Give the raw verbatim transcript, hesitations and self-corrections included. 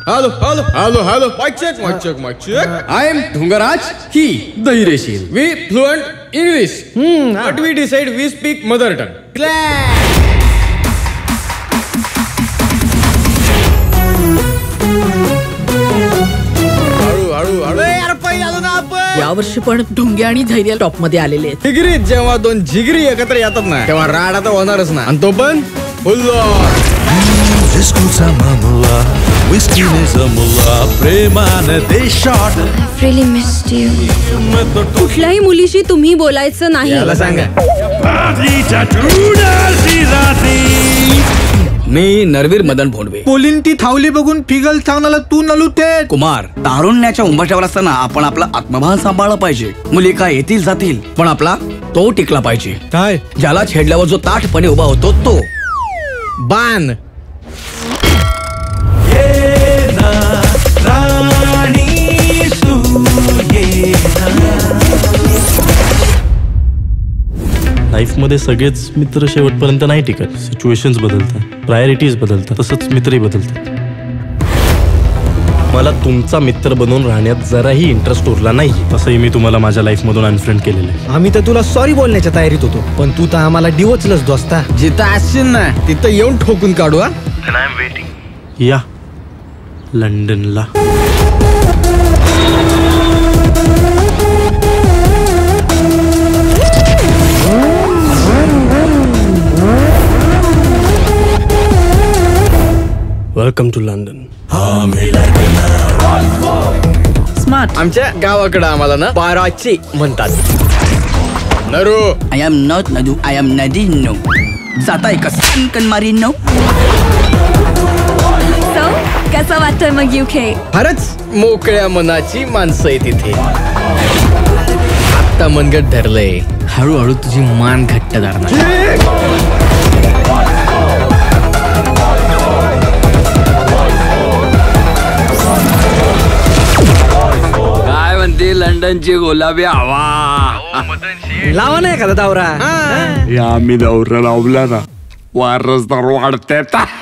Hello hello hello hello mic check mic check mic check. I am Dhungraj, ही दहिरेशील. We fluent English but we decide we speak mother tongue. यावर्षी पण ढोंगे आणि धैर्य top मध्ये आलेले आहेत. जिगरी जेव्हा दोन जिगरी एकत्र येतात ना तेव्हा राडा तर होणारच ना. आणि तो पण कुठल्याही मुलीशी तुम्ही बोलायचं नाही. याला सांगा. मी नरवीर मदन भोंडवे. पोलिंटी थावली बघून फिगल सांगणाला तू नलू ते. कुमार, तारुण्याच्या उंबरठ्यावर असताना आपण आपला आत्मभान सांभाळला पाहिजे. मुली काय येतील जातील पण आपला तो टिकला पाहिजे. काय? ज्याला छेडल्यावर जो ताठपणे उभा होतो तो बाण. लाईफ मध्ये सगळेच मित्र शेवटपर्यंत नाही टिकत. सिच्युएशन्स बदलतात, प्रायोरिटीज बदलतात, तसंच मित्रही बदलतात. मला तुमचा मित्र बनून राहण्यात जराही इंटरेस्ट उरला नाही. तसंही मी तुम्हाला माझ्या लाईफ मधून अनफ्रेंड केलेलं आहे. आम्ही तर तुला सॉरी बोलण्याच्या तयारीत होतो पण तू तर आम्हाला डिवोचलंच दोस्ता. जिथं असशील ना तिथं येऊन ठोकून काढू. या लंडनला. Welcome to London. स्मार्ट. आमच्या गावाकडे आम्हाला ना पाराची म्हणतात. Naru. I am not Nadu, I am नदी नो. जाता एक कनमारी नो. सो कसं वाटतंय मग युके? फारच मोकळ्या मनाची माणसं आहे तिथे. आता मनगट धरलंय, हळूहळू तुझी मान घट्ट धरणार. लंडनची गुलाबी हवा. लावा नाही एखादा दावरा. आम्ही दौरा लावला ना वारस तर वाढते.